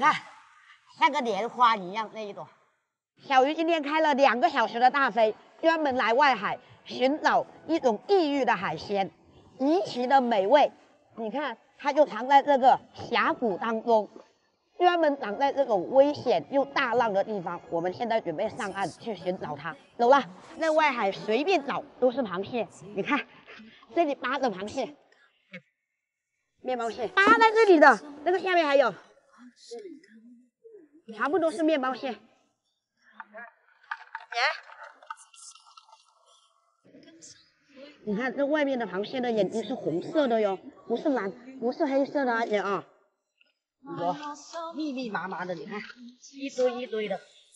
看，像个莲花一样那一朵。小鱼今天开了2个小时的大飞，专门来外海寻找一种异域的海鲜，极其的美味。你看，它就藏在这个峡谷当中，专门长在这种危险又大浪的地方。我们现在准备上岸去寻找它。走了，在外海随便找都是螃蟹。你看，这里扒着螃蟹，面包蟹扒在这里的，这个下面还有，全部都是面包蟹。你看这外面的螃蟹的眼睛是红色的哟，不是蓝，不是黑色的啊，姐啊。哇，密密麻麻的，你看，一堆一堆的。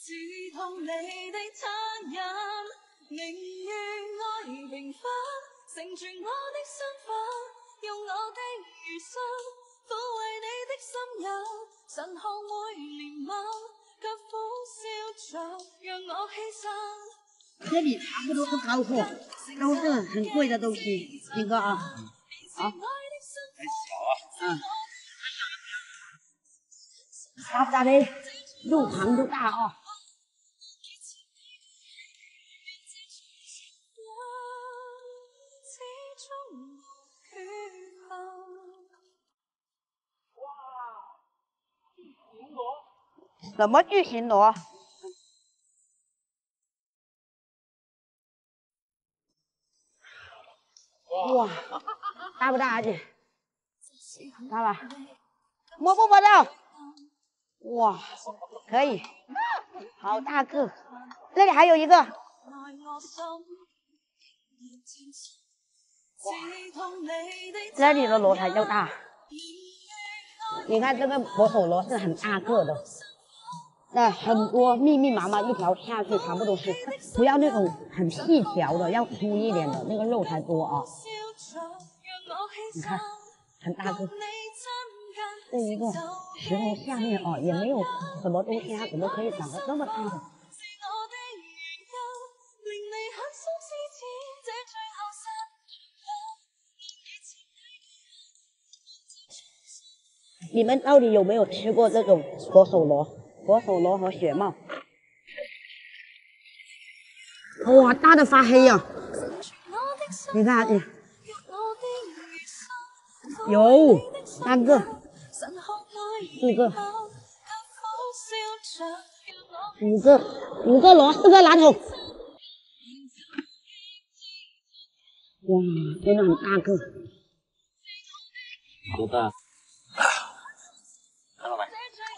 这里全部都是高货，都是很贵的东西，金哥啊，好，很小啊，大不大的？又长又大啊！什么巨型螺？哇，大不大啊姐？大吧？摸不摸到？哇，可以，好大个！这里还有一个。哇，这里的螺才叫大。你看这个佛手螺是很大个的。那很多密密麻麻一条下去，全部都是，不要那种很细条的，要粗一点的，那个肉才多啊。你看，很大个。这一个石头下面哦，也没有什么东西，它怎么可以长得这么大的？你们到底有没有吃过这种佛手螺？佛手螺和雪帽，哇，大的发黑呀！你看，有3个、4个、5个螺，4个蓝头，哇，真的很大个。 多大？看到没？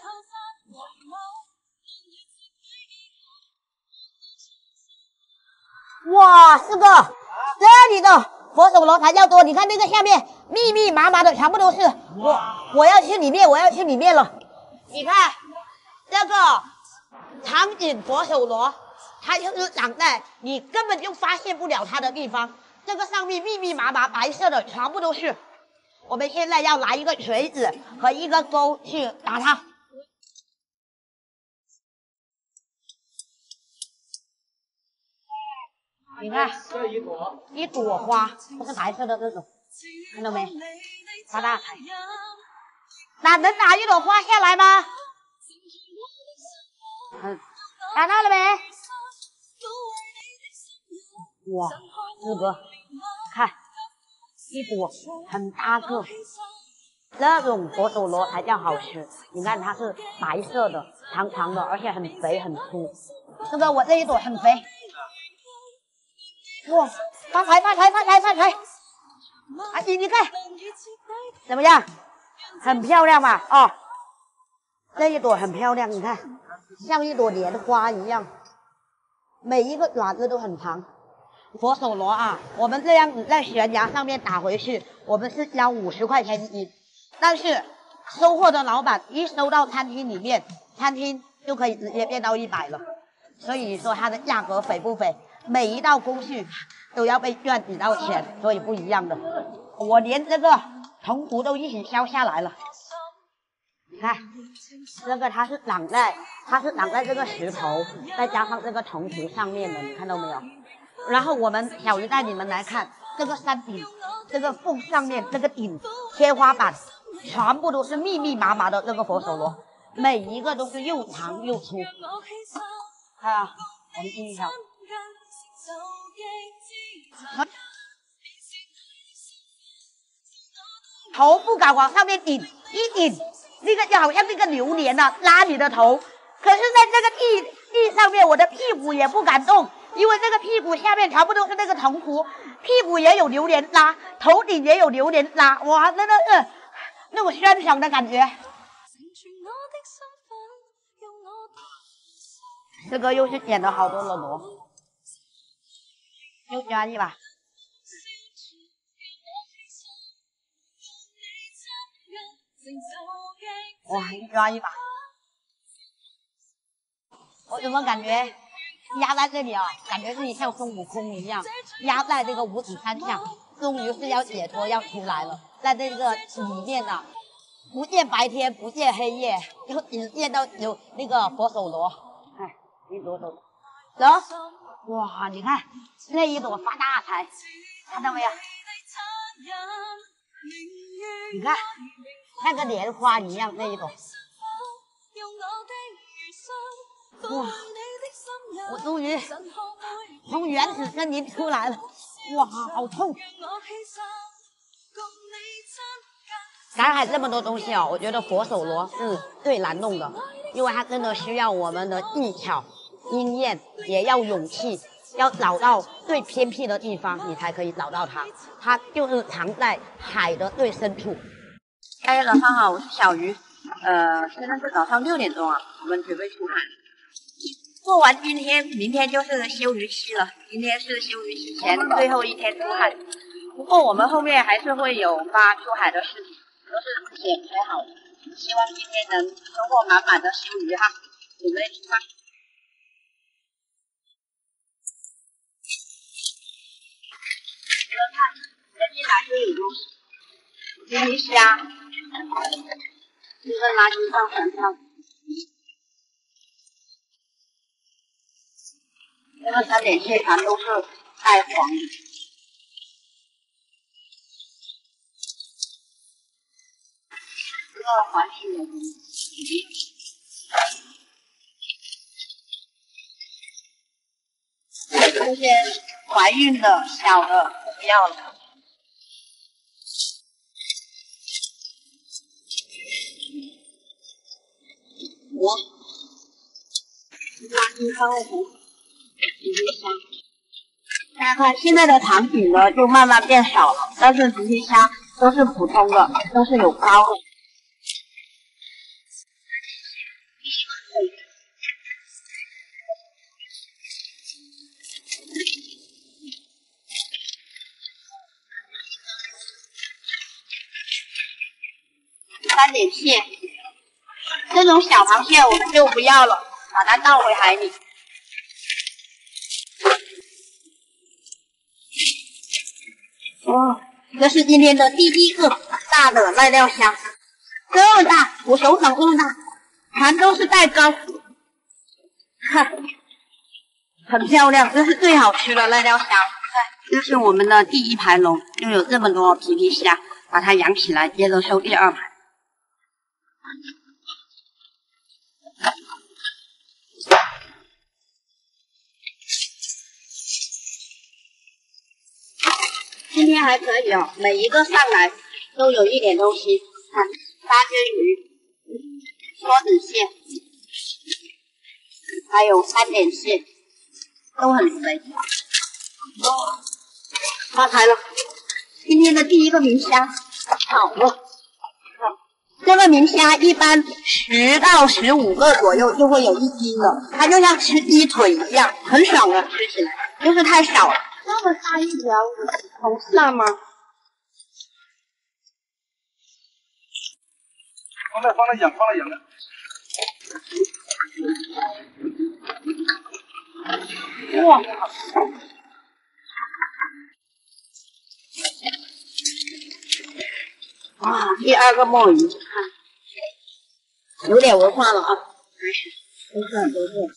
哇，4个，这里的佛手螺才叫多。你看那个下面密密麻麻的，全部都是。我要去里面，我要去里面了。你看这个长颈佛手螺，它就是长在你根本就发现不了它的地方。这个上面密密麻麻白色的，全部都是。我们现在要拿一个锤子和一个钩去打它。你看，一朵花，不是白色的这种，看到没？发大财！能打一朵花下来吗？打到了没？哇，4个，看，一朵很大个，这种佛手螺才叫好吃。你看它是白色的，长长的，而且很肥很粗。这个我这一朵很肥。哇，发财！阿姨，你看怎么样？很漂亮吧？哦，这一朵很漂亮，你看，像一朵莲花一样，每一个爪子都很长。佛手螺啊，我们这样子在悬崖上面打回去，我们是交50块钱一斤，但是收货的老板一收到餐厅里面，餐厅就可以直接变到100了。所以你说它的价格肥不肥？每一道工序都要被赚几道钱，所以不一样的。我连这个铜壶都一起削下来了。你看，这个它是长在这个石头，再加上这个铜壶上面的，你看到没有？然后我们小鱼带你们来看这个山顶，这个缝上面这个顶天花板，全部都是密密麻麻的这个佛手螺。 每一个都是又长又粗。看啊，我们第一条。头不敢往上面顶，一顶，那个就好像那个榴莲呐、拉你的头。可是，在这个地上面，我的屁股也不敢动，因为这个屁股下面全部都是那个藤壶，屁股也有榴莲拉，头顶也有榴莲拉，哇，真的是那种酸爽的感觉。这个又是捡了好多的螺，又加一把。哇，抓一把！我怎么感觉压在这里啊？感觉自己像孙悟空一样，压在这个五指山下，终于是要解脱，要出来了。在这个里面啊，不见白天，不见黑夜，就只见到有那个佛手螺。哎，一朵朵，走！哇，你看那一朵发大财，看到没有？你看。像个莲花一样那一种，哇！我终于从原始森林出来了，哇，好痛！赶海这么多东西哦，我觉得佛手螺是最难弄的，因为它真的需要我们的技巧、经验，也要勇气，要找到最偏僻的地方，你才可以找到它。它就是藏在海的最深处。大家早上好，我是小鱼。现在是早上6点钟啊，我们准备出海。做完今天，明天就是休渔期了。今天是休渔期前最后一天出海。不过我们后面还是会有发出海的视频，都是剪拍好的。希望今天能收获满满的休渔哈。准备出发。看，人一来就有东西。鱼米虾。这个垃圾上船上，这个3点蟹全都是带黄的。这个环境有这些怀孕的小的不要了。我垃圾放在桶里面虾，大家看现在的长柄呢就慢慢变少了，但是这些虾都是普通的，都是有膏的。3点蟹，这种小螃蟹我们就不要了，把它倒回海里。哦，这是今天的第一个大的濑料虾，这么大，我手掌这么大，全都是带膏，看，很漂亮，这是最好吃的濑料虾。看，这是我们的第一排笼，又有这么多皮皮虾，把它养起来，接着收第2排。今天还可以哦，每一个上来都有一点东西。看，沙丁鱼、梭子蟹，还有3点蟹，都很肥。哦，发财了！今天的第一个明虾，好了。这个明虾一般10到15个左右就会有1斤的，它就像吃鸡腿一样，很爽的，吃起来，就是太少了。那么大一条，红鳝吗？ 放了养了。 哇！哇，第2个墨鱼，看，有点文化了啊，都是。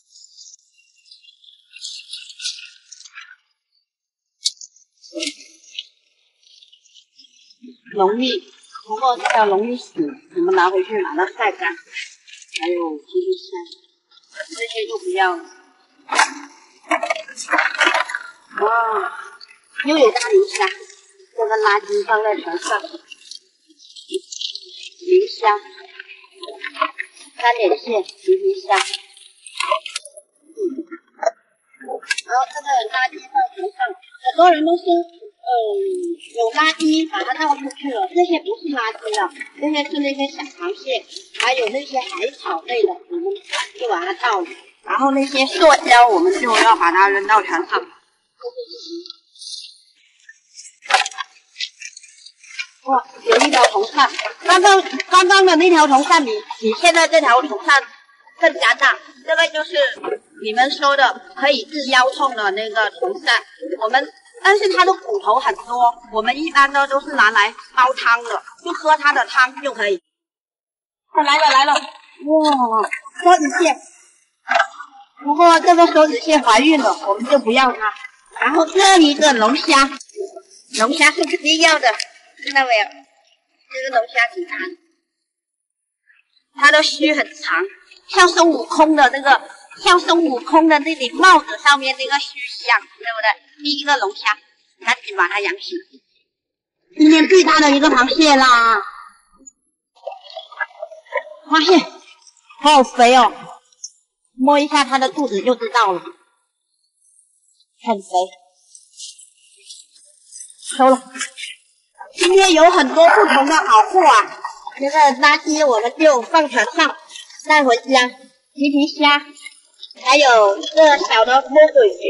浓密，不过这条容易死，我们拿回去把它晒干。 还有皮皮虾，这些就不要了。哇，又有大磷虾，这个垃圾放在船上。磷虾、三点蟹、皮皮虾。然后这个垃圾放船上，很多人都说，有垃圾把它倒出去了，这些不是垃圾了，这些是那些小螃蟹，还有那些海草类的，我们就把它倒了。然后那些塑胶我们就要把它扔到船上。哇，有一条铜扇，刚刚的那条铜扇比现在这条铜扇更加大，这个就是你们说的可以治腰痛的那个铜扇。但是它的骨头很多，我们一般的都是拿来煲汤的，就喝它的汤就可以。来了，哇，梭子蟹。不过这个梭子蟹怀孕了，我们就不要它。然后这一个龙虾，龙虾是肯定要的，看到没有？这个龙虾挺长，它的须很长，像孙悟空的那顶帽子上面那个须像，对不对？第一个龙虾，赶紧把它养起。今天最大的一个螃蟹啦！发现好肥哦，摸一下它的肚子就知道了，很肥。收了。今天有很多不同的好货啊，这个垃圾我们就放船上带回家，皮皮虾，还有这小的魔鬼鱼。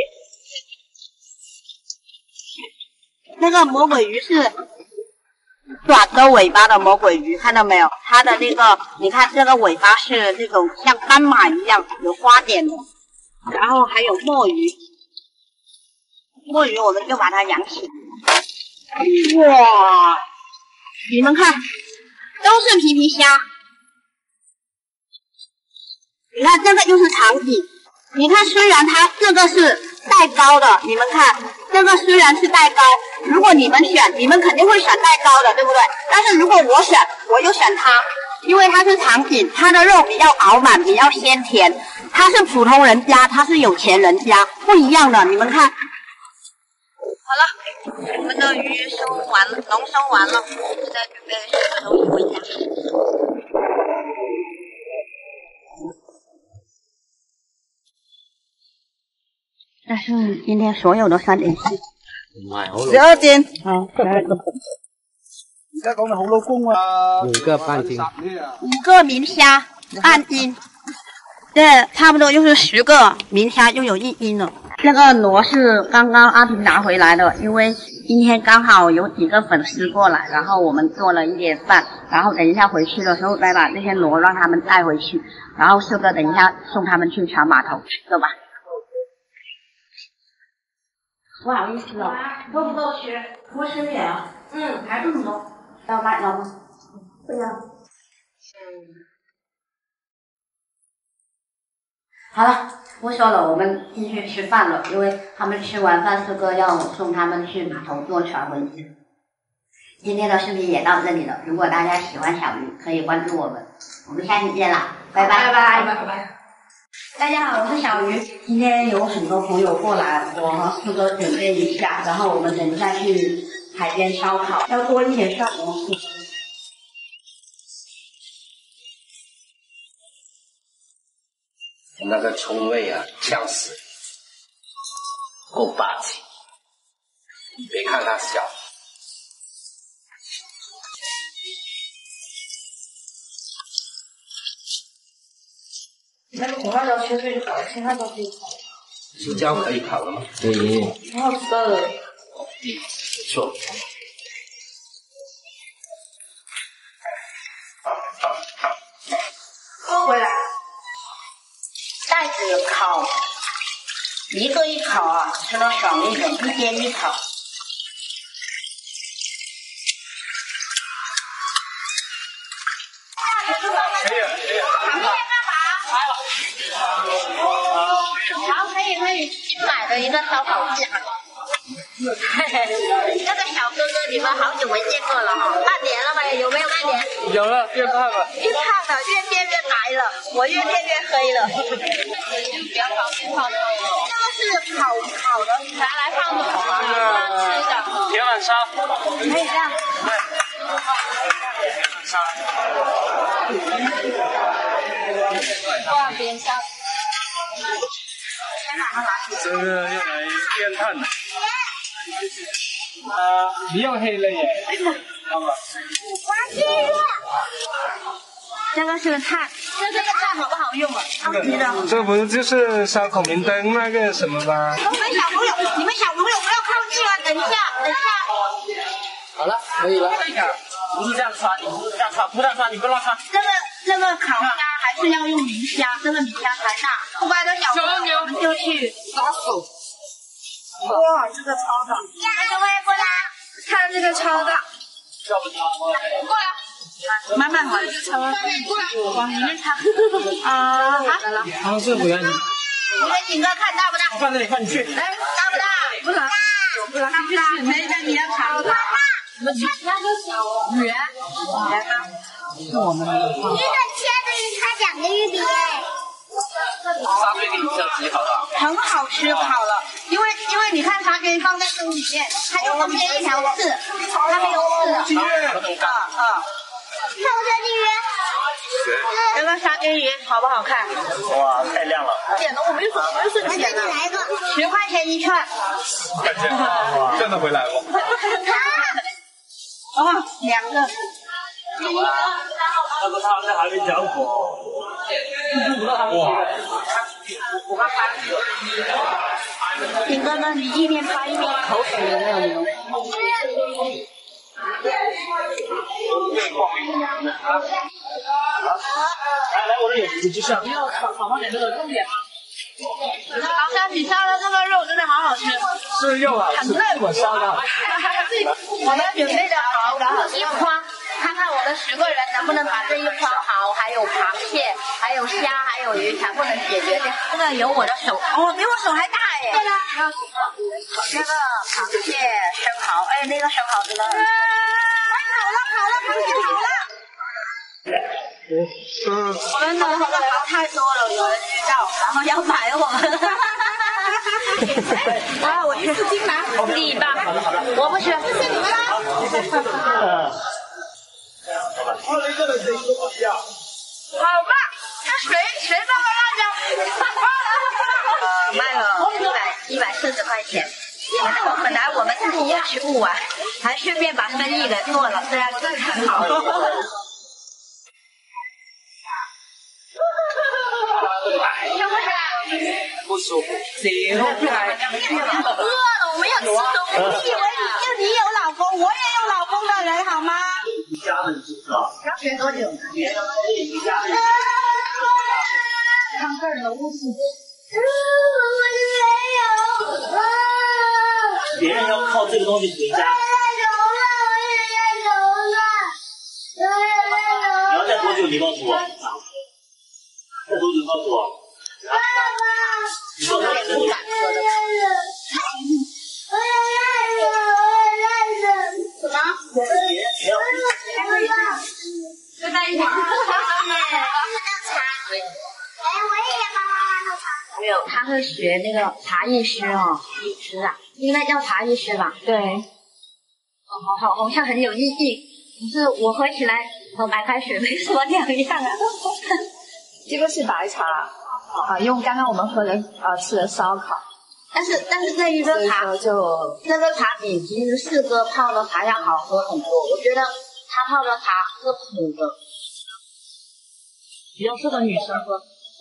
那个魔鬼鱼是短的尾巴的魔鬼鱼，看到没有？它的那个，你看这个尾巴是那种像斑马一样有花点的，然后还有墨鱼，墨鱼我们就把它养起。哇，你们看，都是皮皮虾。你看这个就是长颈，你看虽然它这个是带高的，你们看这个虽然是带高，如果你们选，你们肯定会选带高的，对不对？但是如果我选，我就选它，因为它是长颈，它的肉比较饱满，比较鲜甜。它是普通人家，它是有钱人家，不一样的。你们看，好了，我们的鱼收完了，龙收完了，现在准备收拾回家。这是今天所有的3點4。12點。好。 而家講到好老公啊，5個半斤，5 個明蝦半斤，这差不多就是10个明虾就有1斤了。这个螺是刚刚阿平拿回来的，因为今天刚好有几个粉丝过来，然后我们做了1点饭，然后等一下回去的时候再把这些螺让他们带回去，然后四个等一下送他们去船码头，走吧。不好意思哦，够不够吃？多吃点啊。还这么多，要买了吗？不要。好了，不说了，我们进去吃饭了，因为他们吃完饭4个要送他们去码头坐船回去。今天的视频也到这里了，如果大家喜欢小鱼，可以关注我们，我们下期见啦，拜拜拜拜拜拜。大家好，我是小鱼。今天有很多朋友过来，我和4哥准备一下，然后我们等一下去海边烧烤，要多一点蒜蘑菇。 那个葱味啊，呛死，够霸气。别看它小， 那个红辣椒切碎就好了，其他都可以烤。 青椒可以烤了吗？可以。 挺好吃的。 不错。 收回来。袋子烤，一个一烤啊，吃得爽一点，一煎一烤。 可以了，可以了。 好，可以，新买的一个烧烤架。这个小哥哥你们好久没见过了哈，半年了呗，有没有半年？ 有了，越看了。 越看了，越变越矮黑了，我越变越黑了。比较方便放汤。这个是烤的，拿来放着好吗？吃一下。 铁板烧。 可以这样。哇，边上。 这个用来电炭的。你又黑了耶！ 这个是个炭，这个炭好不好用啊？ 这不就是烧烤明灯那个什么吗？ 你们小朋友不要靠近啊！等一下。 好了，可以了。 不是这样穿，你不是这样穿，不这样穿，你不乱穿。 这个烤虾还是要用明虾，这个明虾才大。不乖的小朋友，我们就去打手。哇，这个超大！各位过来，看这个超大。过来，慢慢玩。过来，往里面插。啊，好。 汤是不要紧。 你们几个看大不大？ 我放这里，看你去。 哎，大不大？不大。大不大？没人你要尝。大。我们去那个小圆。是我们的。 一个切的鱼，它2个鱼饼。 沙龟给你这鸡好不好？ 很好吃，烤了，因为你看沙龟放在蒸里面，它就中间一条刺，它没有刺。 看我这鱼。 这个沙丁鱼好不好看？ 哇，太亮了！ 捡的我没顺我给你来一个 ，10块钱一串。 感觉哇，挣得回来不？ 哦，2个。 那个汤在还没讲过。哇！ 顶哥呢？你一边拍一边口水有没有流？ 来，我这有你就像。 没有炒放点这个重点吗？老乡，你烧的这个肉真的好好吃， 是肉啊， 很嫩。 我烧的。 我们准备的好一筐，看看我们10个人能不能把这一筐蚝，还有螃蟹，还有虾，还有鱼全部能解决掉。这个有我的手，哦，比我手还大哎。那个螃蟹、生蚝，哎，那个生蚝真的很。好了，螃蟹好了。我们的那个蚝太多了，有人知道，然后要买我们。啊，我去，你吧，我不吃，这是你们的。好吧，那谁帮我辣椒？卖了140块钱。本来我们自己也吃不完，还顺便把生意给做了，这样子很好。 不舒服。 饿了，我们要吃东西。你有老公，我也有老公的人，好吗？ 家人知道。 要学多久？看个人的屋子。 别人要靠这个东西回家。你要再多久？你告诉我。再多久告诉我。你说他是不敢说的。 什么？就在一起。没有，他会学那个茶艺师哦，师啊，应该叫茶艺师吧？对。好像很有意义。可是我喝起来和白开水没什么两样啊。 这个是白茶啊，用刚刚我们喝的吃的烧烤。 但是这一个茶这个茶比其实4哥泡的茶要好喝很多。我觉得他泡的茶是苦的，比较适合女生喝。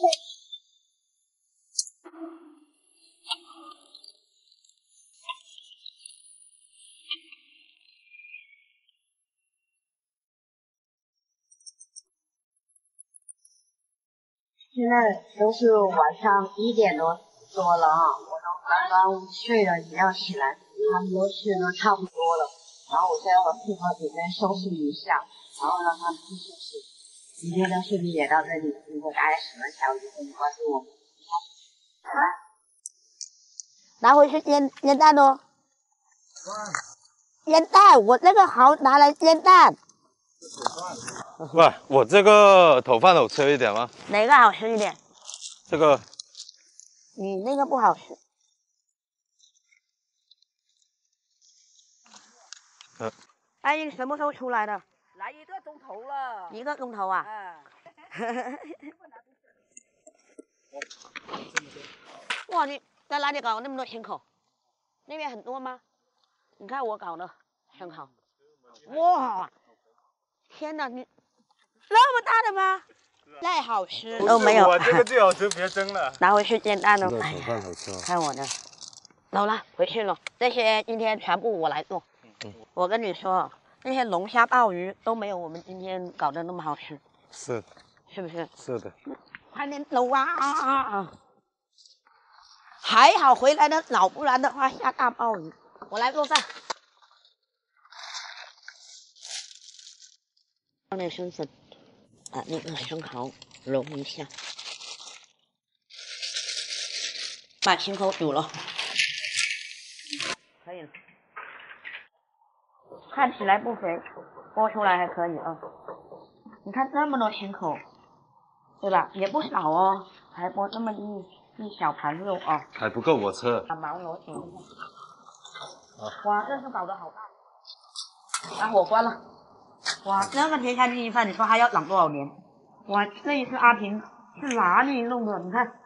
现在都是晚上1点多了啊，我都刚刚睡了，也要起来，他们都睡得差不多了。然后我现在和配合准备收拾一下，然后让他们去休息。今天的视频也到这里，如果大家喜欢小鱼，可以关注我们。拿回去腌蛋哦。腌蛋，我那个蚝拿来腌蛋。 喂，我这个头饭好吃一点吗？ 哪个好吃一点？ 这个。 你那个不好吃。阿姨，什么时候出来的？ 来1个钟头了。 1个钟头啊？哇，你在哪里搞那么多青口？那边很多吗？你看我搞的很好。哇，天哪，你那么大的吗？太好吃都没有。 我这个最好吃，别蒸了。 拿回去煎蛋哦。 这个炒饭好吃。 看我的，走了，回去了。这些今天全部我来做。我跟你说，那些龙虾、鲍鱼都没有我们今天搞得那么好吃。 是。 是不是？ 是的。 快点走啊！还好回来的早，不然的话下大暴雨。我来做饭。放点生粉，把那个生蚝揉一下，把青口煮了，可以了。看起来不肥，剥出来还可以啊。你看这么多青口，对吧？也不少哦，还剥这么一小盘肉啊， 还不够我吃。 把毛螺煮一下。哇，这是搞得好大！把火关了。哇，这个天下第一饭，你说还要养多少年？哇，这一次阿平是哪里弄的？你看，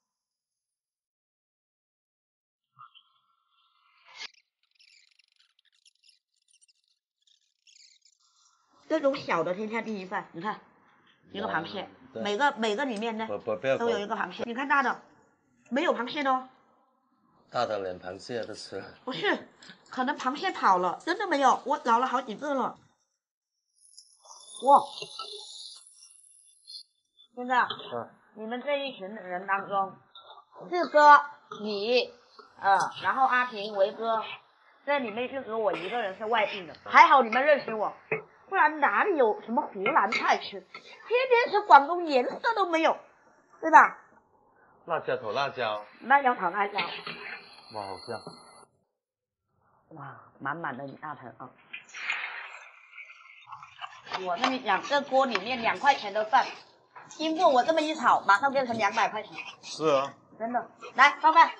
这种小的天下第一饭，你看，一个螃蟹，每个里面呢都有一个螃蟹。你看大的，没有螃蟹的哦。 大的连螃蟹都吃。 不是，可能螃蟹跑了，真的没有，我捞了好几个了。哇！现在你们这一群人当中，志哥、你，然后阿平、维哥，这里面就只有我一个人是外地的，还好你们认识我，不然哪里有什么湖南菜吃？天天吃广东，颜色都没有，对吧？ 辣椒炒辣椒。 辣椒炒辣椒。 哇，好香！ 哇，满满的一大盆啊！我跟你讲，这锅里面2块钱的饭，经过我这么一炒，马上变成200块钱。 是啊。 真的，来放饭。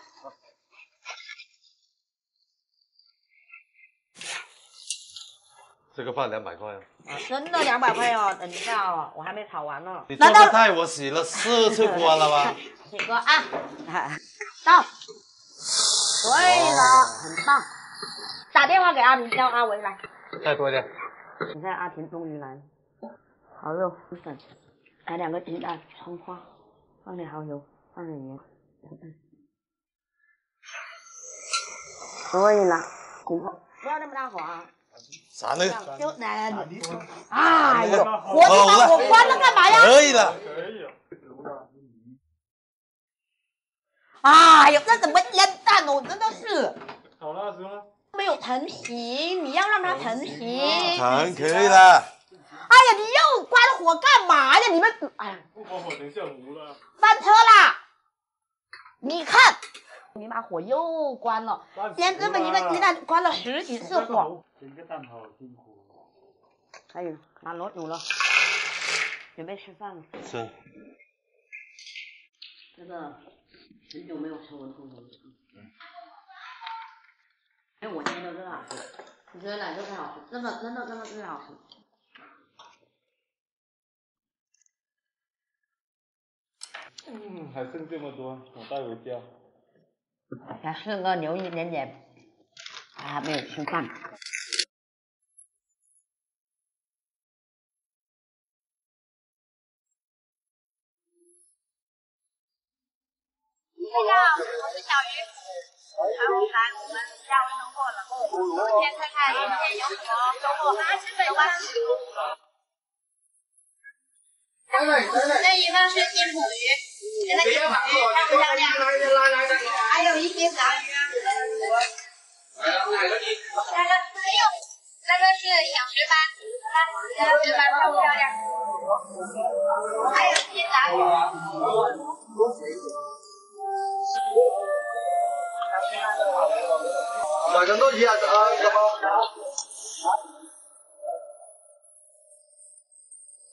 这个饭200块啊！ 真的200块哦，等一下哦，我还没炒完呢。 你这个菜我洗了4次锅了吧？ 几个啊？到。对了，很棒。打电话给阿平，叫阿维来。 再多一点。 你看阿平终于来了，蚝肉、粉，来2个鸡蛋、葱花，放点蚝油，放点盐，可以了，不要那么大火啊。 啥呢？ 就来，哎呦，我关了干嘛呀？ 可以了。 哎呦，这怎么腌蛋哦？真的是。 好了，行了。 没有成型，你要让它成型。 可以了。 哎呀，你又关了火干嘛呀？你们，哎， 不关火等下糊了。 翻车啦！你看，你把火又关了，连这么一个鸡蛋关了10几次火。 整个蛋好辛苦。 可以，把螺煮了，准备吃饭了。 是。 这个很久没有吃文兔头了。哎，我煎的真好吃，我觉得奶就最好吃，真的最好吃。 还剩这么多，我带回家。 小4个留一点点，还没有吃饭。 大家好，我是小鱼。传红来，我们下午收获了。先看看今天有什么收获。走吧。这一份是金捕鱼，这个金捕鱼漂不漂亮？还有一些杂鱼啊。没有，这个是小石斑，小石斑漂不漂亮？还有一些杂鱼。 买更多鱼啊？怎么？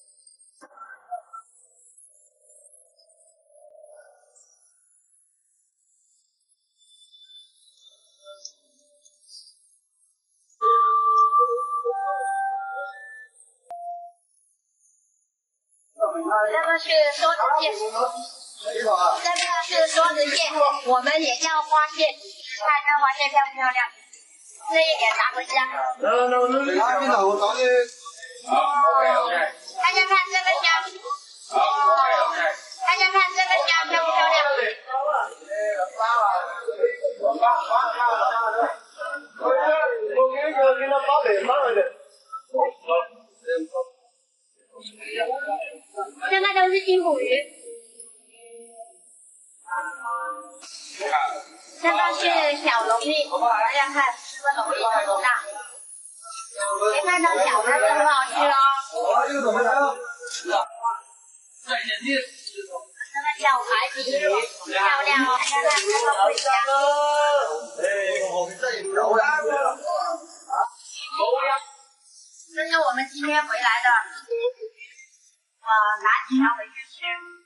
这个是梭子蟹，这个是梭子蟹，我们也叫花蟹，看这花蟹漂不漂亮？这一点拿回家。大家看这个虾，大家看这个虾漂不漂亮？这个都是金虎鱼，这个是小龙利，大家看这个龙利多大？别看它小，它真好吃哦。这个小海底鱼漂亮哦，大家看这个尾虾。这是我们今天回来的，拿几条回去吃。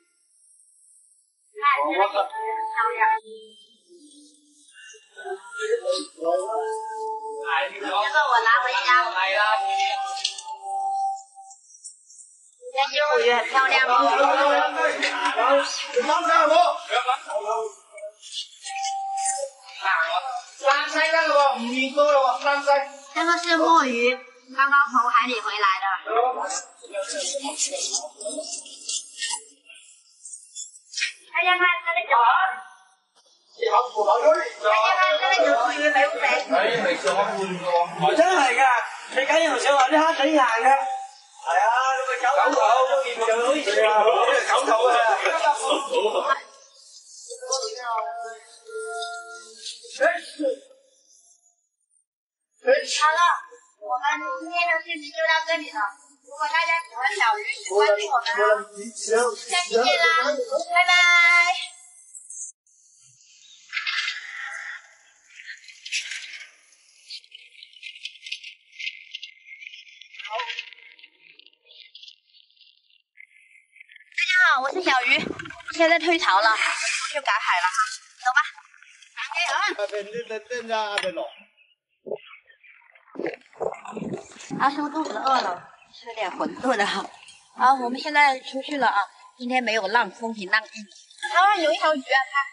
看这个很漂亮。这个我拿回家。这金虎鱼很漂亮哦。这个是墨鱼，刚刚从海里回来的。大家看这个九，大家看這個九肚魚肥唔肥？ 真係㗎，你梗係想話啲蝦仔硬嘅。係啊，咁咪狗頭，見就好似狗頭啊！ 好了，我们今天的视频就到这里了。如果大家喜欢小鱼，请关注我们啊！下期见啦，拜拜。大家好，我是小鱼，现在退潮了，我们出去赶海了，走吧。阿叔肚子饿了，吃点馄饨的。好，我们现在出去了啊！今天没有浪，风平浪静。当然有一条鱼啊，看。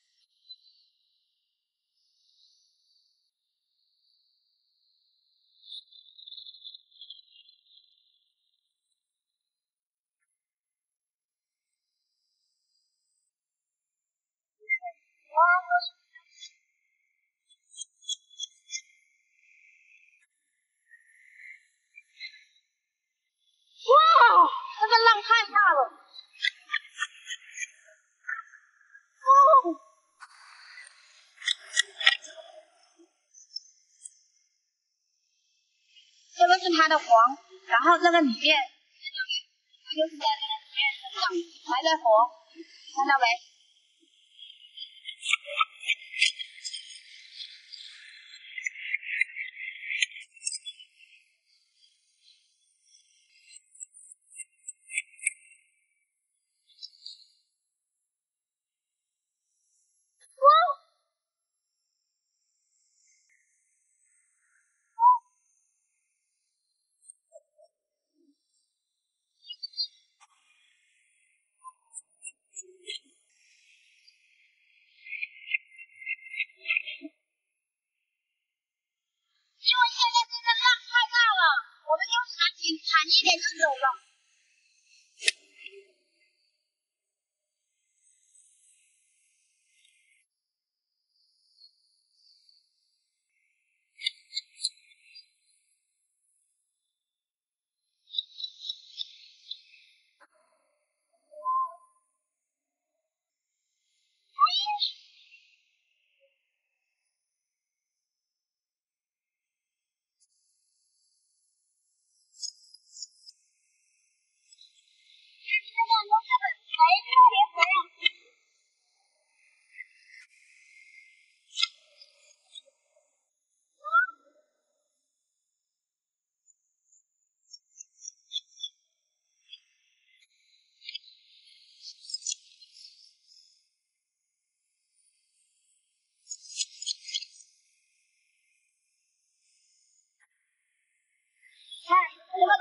哇，这个浪太大了！哦，这个是它的黄，然后这个里面，它就是在这个里面生长，还在活，看到没？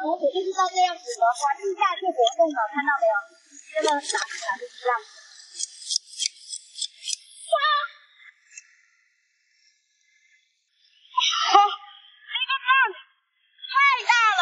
模组就是在这样子的环境下去活动的，看到没有？这个打起来就是这样子。哇！这个浪太大了，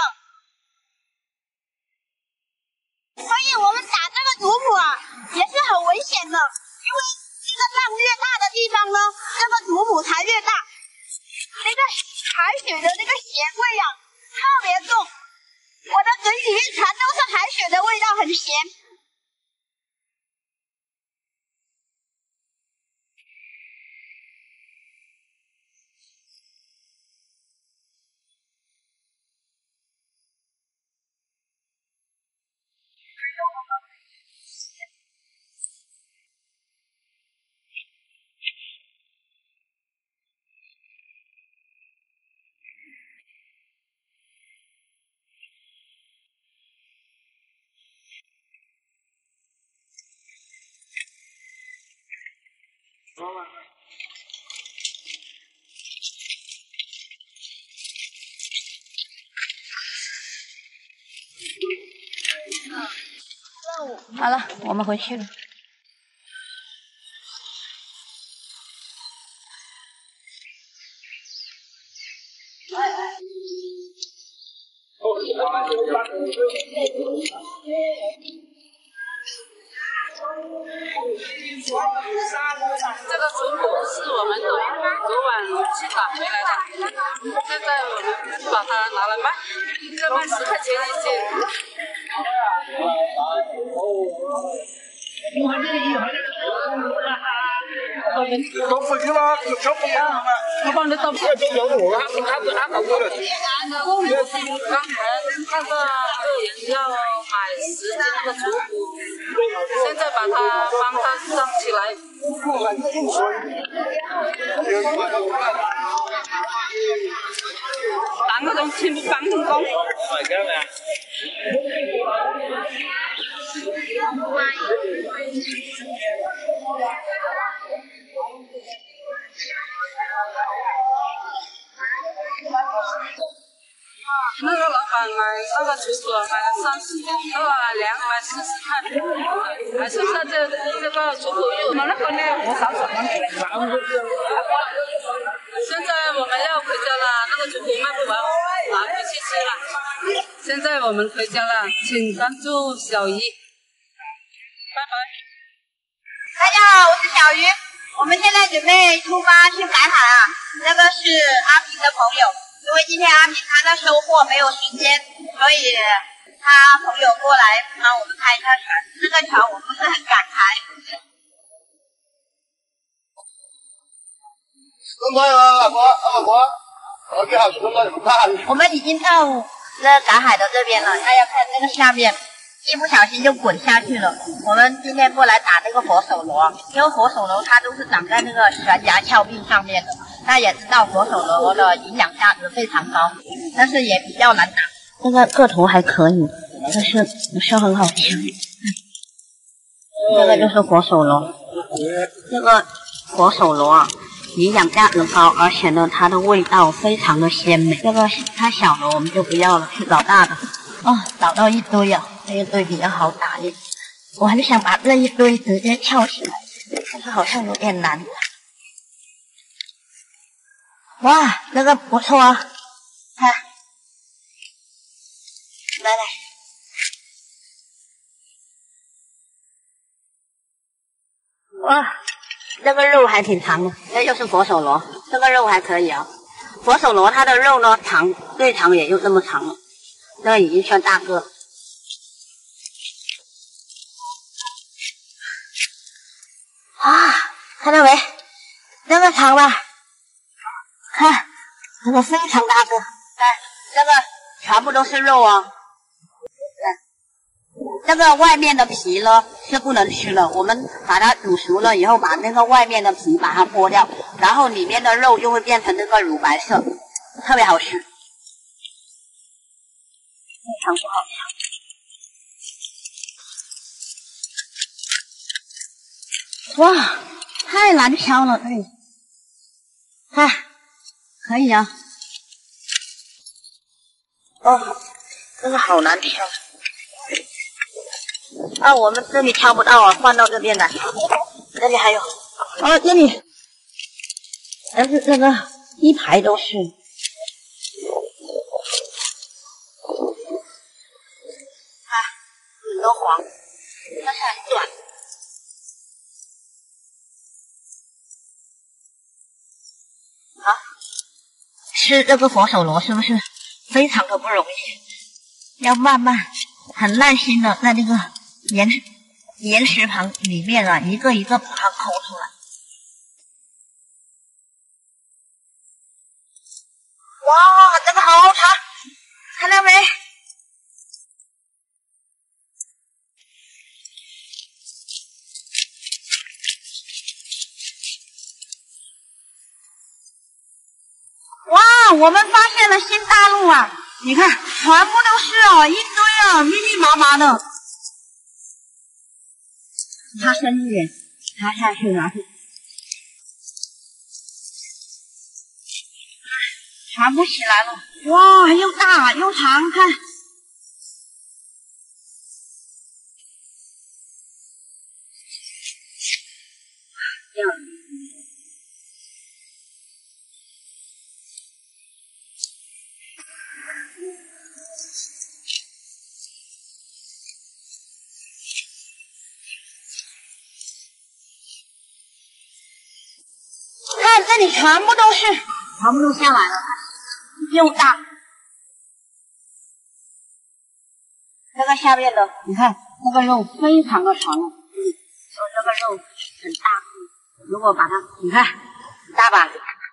所以我们打这个主捕啊也是很危险的，因为这个浪越大的地方呢，这个主捕才越大。那个海水的那个咸味啊特别重，我的嘴里面全都是海水的味道，很咸。 好了，我们回去了。 这个主捕是我们昨晚去打回来的，现在我们把它拿来卖，一个卖10块钱一斤。 都不去了，就不要了。 我帮你倒不了，他搞过了。刚才那个客人要买10斤那个主捕，现在把它帮他装起来。打那种全部绑成功。那个老板买那个主捕买了30斤，到了240块，还剩下这个主捕肉，我那个呢，我少少买。现在我们要回家了，那个主捕卖不完，拿回去吃了。现在我们回家了，请关注小鱼，拜拜。 大家好，我是小鱼，我们现在准备出发去赶海啊。那个是阿平的朋友，因为今天阿平他的收获没有时间，所以他朋友过来帮我们开一下船。这个船我不是很敢开。 公仔啊，阿婆，我最後公仔唔得。 我们已經到這趕海的這邊了，大家看那個下面，一不小心就滾下去了。我們今天過來打那個火手螺，因為火手螺它都是長在那個懸崖峭壁上面的。大家也知道火手螺的營養價值非常高，但是也比較難打。 这个個頭還可以，但是不是很好吃。这个就是火手螺，这个火手螺啊，营养价值高，而且呢，它的味道非常的鲜美。这个太小了，我们就不要了，去找大的。哦，找到一堆啊，这一堆比较好打一点。我很想把这一堆直接撬起来，但是好像有点难。哇，这个不错啊，看，来。哇，这个肉还挺长的，这就是佛手螺，这个肉还可以啊。佛手螺它的肉呢长，最长也就这么长了，这个已经算大个。啊，看到没？这么长吧？看，这个非常大个，看这个全部都是肉啊。这个外面的皮呢是不能吃的，我们把它煮熟了以后，把那个外面的皮把它剥掉，然后里面的肉就会变成这个乳白色，特别好吃，非常不好吃。哇，太难挑了，看，可以啊。哦， 真的好难挑。啊，我们这里挑不到啊，换到这边来。这里还有，哦，这里，但是这个一排都是。啊，很多黄，但是很短。啊，吃这个佛手螺是不是非常的不容易？要慢慢、很耐心的在这个岩石旁里面啊，一个一个把它抠出来。哇，这个好长，看到没？哇，我们发现了新大陆啊！你看，全部都是哦，一堆啊，密密麻麻的。它伸一点，它下去然后全部起来了。哇，又大又长，看。这样。看这里全部都下来了，又大。这个下面的，你看这个肉非常的长，说这个肉很大。如果把它，你看大吧？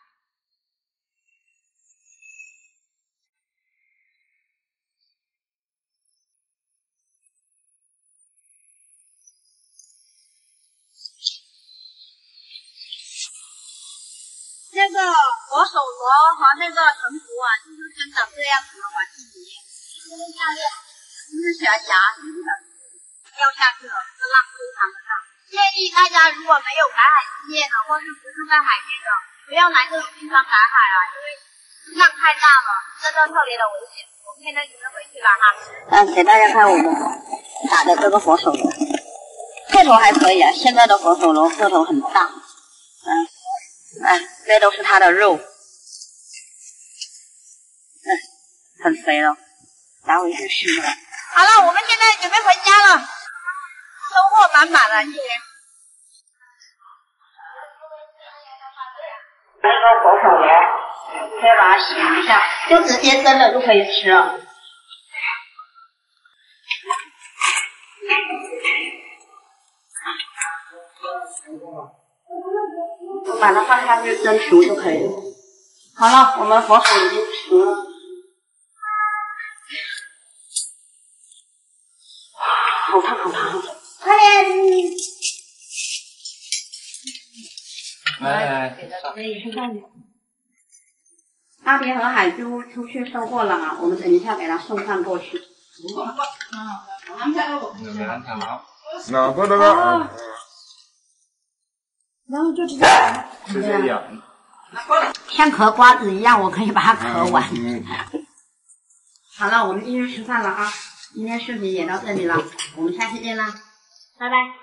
这个佛手螺和那个藤壶啊，就是生长这样子的环境里面，因为下面是悬崖，掉下去了，这个浪非常的大。建议大家如果没有赶海经验的，或是不是在海边的，不要来这种地方赶海啊，因为浪太大了，真的特别的危险。我们现在准备回去了哈。给大家看我们打的这个佛手螺，个头还可以啊，现在的佛手螺个头很大，这都是它的肉，很肥了，拿回去吃了。好了，我们现在准备回家了，收获满满了，今天。这个佛手螺，可以把它洗一下，就直接蒸了就可以吃了。把它放下去蒸熟就可以了。好了，我们佛手已经熟了。好烫，好烫，好烫！快点！ 来， 给咱们也吃饭。阿蝶和海珠出去收货了啊，我们等一下给他送饭过去。 哪个那个？ 然后就直接直接咬， 像嗑瓜子一样，我可以把它嗑完。好了，我们继续吃饭了啊！今天视频也到这里了，我们下期见啦，拜拜。